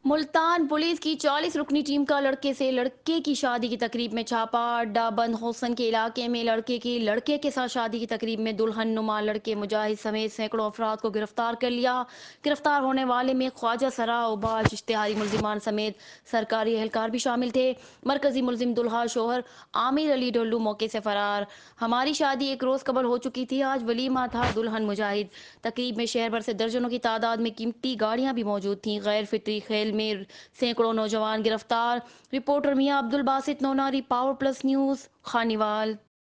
Multan police की 40 रुकनी team का लड़के से लड़के की शादी की तकरीब में छापा। अड्डा बंद होसन के इलाके में लड़के के साथ शादी की तकरीब में दुल्हन नुमा लड़के मुजाहिद समेत सैकड़ों अफराद को गिरफ्तार कर लिया। गिरफ्तार होने वाले में ख्वाजा सरा उबाज इश्तिहारी मुलजिमान समेत सरकारी एहलकार भी शामिल थे। मरकजी मुलजिम दुल्हा शोहर आमिर अली डोल्लू मौके से फरार। हमारी शादी एक रोज कबल हो चुकी थी, आज वलीमा था दुल्हन मुजाहिद। तकरीब में शहर भर से दर्जनों की तादाद में कीमती गाड़ियां भी मौजूद थीं। गैर फितरी खेल में सैकड़ों नौजवान गिरफ्तार। रिपोर्टर मियां Abdul Basit Naunari, power plus news, Khanewal.